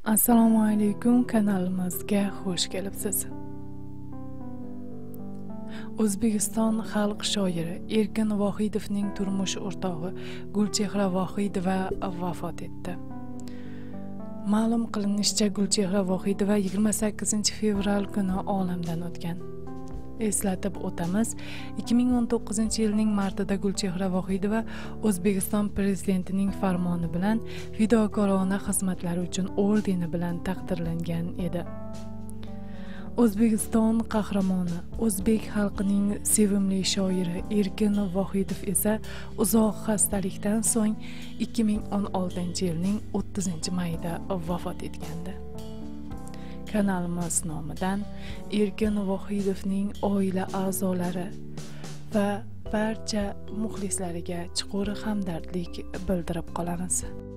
Assalomu alaykum, kanalimizga xush kelibsiz. O'zbekiston xalq shoiri Erkin Vohidovning turmush o'rtog'i Gulchehra Vohidova vafot etdi. Ma'lum qilinishicha, Gulchehra Vohidova 28 fevral kuni olamdan o'tgan. Eslatib o'tamiz, 2019 yilning martida Gulchehra Vohidova O'zbekiston prezidentining farmoni bilan fidokorona xizmatlari uchun ordeni bilan taqdirlangan edi. O'zbekiston qahramoni, o'zbek xalqining sevimli shoiri Erkin Vohidov esa uzoq xastalikdan so'ng 2016-yilning 30-mayida vafot etgandi. Kanalimiz nomidan Erkin Vohidovning oila a'zolari va barcha muxlislariga chuqur hamdardlik bildirib qolamiz.